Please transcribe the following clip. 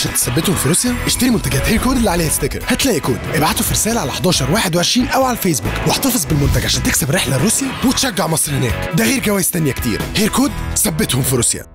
عشان تثبتهم في روسيا؟ اشتري منتجات هير كود اللي عليها ستيكر، هتلاقي كود، ابعته في رساله على 1121 او على الفيسبوك، واحتفظ بالمنتج عشان تكسب الرحله لروسيا وتشجع مصر هناك. ده غير جوائز تانية كتير. هير كود، ثبتهم في روسيا.